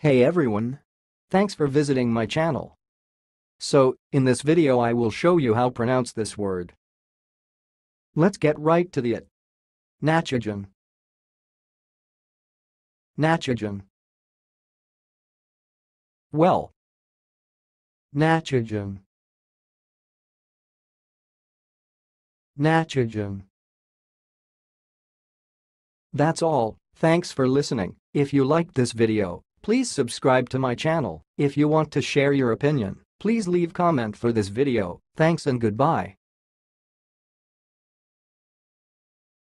Hey everyone! Thanks for visiting my channel. So, in this video I will show you how to pronounce this word. Let's get right to it. Nachagyn. Nachagyn. Well. Nachagyn. Nachagyn. That's all, thanks for listening. If you liked this video, please subscribe to my channel. If you want to share your opinion, please leave comment for this video. Thanks and goodbye.